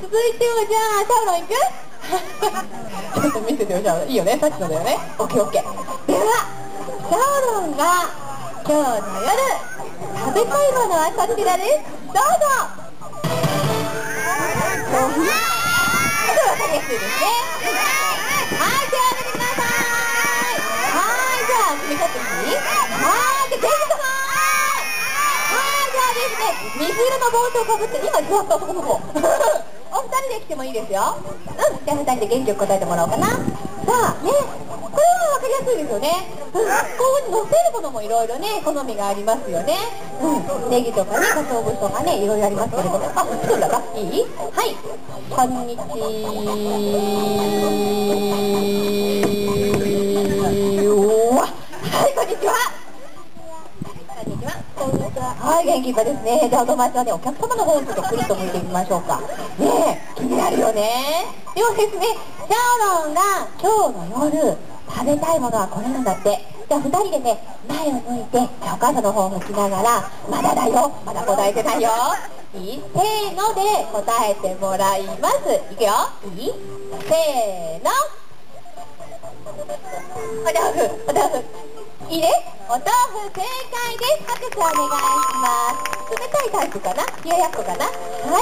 続いてはじゃあ、シャオロン行くちょっと見せてよ、シャオロン。いいよね、さっきのだよね。オッケーオッケー。では、シャオロンが今日の夜、食べたいものはこちらです。どうぞ。わかりやすいですね。はい、じゃあ上げてください。はい、じゃあ、決めちゃっていい？はい、じゃあ、全部ですね、水色の帽子をかぶって、今座った男の子お二人で来てもいいですよ。じゃあ二人で元気よく答えてもらおうかな。さあね、これは分かりやすいですよね。こういうの乗せるものもいろいろね、好みがありますよね。ネギとかね、鰹節とかね、いろいろありますけれども、あ、そうだか、いい？はい、こんにちは。はい、こんにちは。はい、元気いっぱいですね。じゃあ、お友達はね、お客様の方にちょっとクリッと向いてみましょうか。ねえ、気になるよね。ではですね、シャオロンが今日の夜、食べたいものはこれなんだって。じゃあ、二人でね、前を向いて、お母さんの方を向きながら、まだだよ、まだ答えてないよ。いい？せーので答えてもらいます。いくよ。いい？せーの。お豆腐、お豆腐。いいね。お豆腐正解です。拍手お願いします。冷たいタイプかな？冷ややっこかな？はい。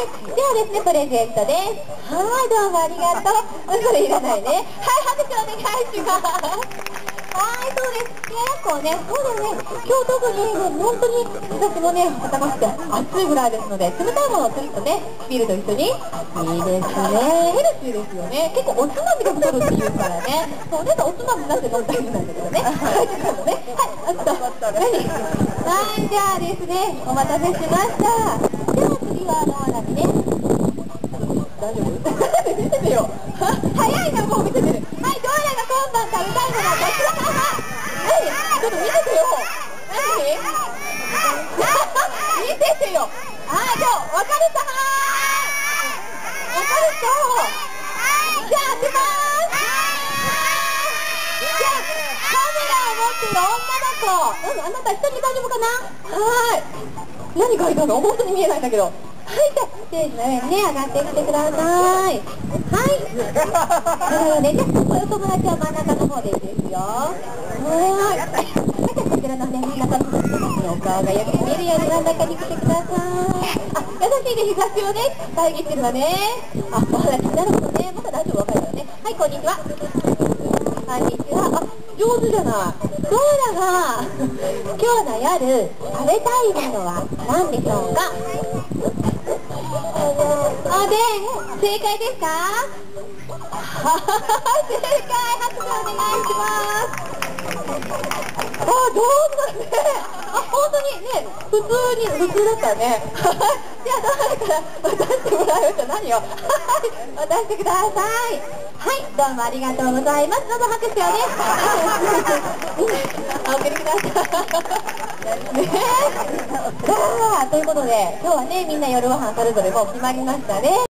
ではですね、プレゼントです。はい、どうもありがとう。それいらないね。はい、拍手お願いします。はい、そうです。冷ややっこね、そうだよね。今日特にね、本当に日差しもね、暖かくて暑いぐらいですので、冷たいものをついとね、ビールと一緒に。いいですね。ヘルシーですよね。結構おつまみが太るっていうからね。そう、おつまみになって飲みたいんだけどね。はい、何？はい、じゃあですね、お待たせしました。では次は何ね。大丈夫？見せてよ。早いな、もう見せてる。はい、ドアラが今晩食べたいものはこちら。何？ちょっと見せてよ。何？見せてよ。あ、じゃあ、分かれた。分かれた。じゃあ、開けます。じゃあ、カメラを持っている女の子。あなた一人で大丈夫かな？はい。何書いたの？本当に見えないんだけど。はい、じゃあ、ステージの上にね、上がってきてください。はい。だからね、じゃあ、お友達は真ん中の方でいいですよ。はい。じゃあ、こちらのね、真ん中の方にお顔がよく見えるように真ん中に来てください。あ、優しいね、日差しをね、遮ってるわね。あ、お話になるほどね。まだ大丈夫、わかるからね。はい、こんにちは。こんにちは。あ、上手じゃない。ドーラが今日の夜食べたいものは何でしょうか？おでん、正解ですか？正解、拍手お願いします。あ、上手だね。あ、本当にね、普通だったね。じゃあ、誰から渡してもらうと何を渡してください。はい、どうもありがとうございます。どうぞ拍手をね。お送りください。ねえ。さあ、ということで、今日はね、みんな夜ご飯それぞれもう決まりましたね。